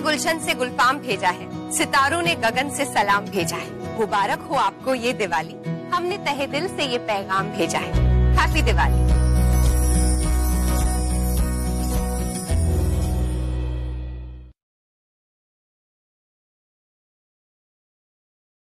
गुलशन से गुलफाम भेजा है, सितारों ने गगन से सलाम भेजा है। मुबारक हो आपको ये दिवाली, हमने तहे दिल से ये पैगाम भेजा है। हैप्पी दिवाली।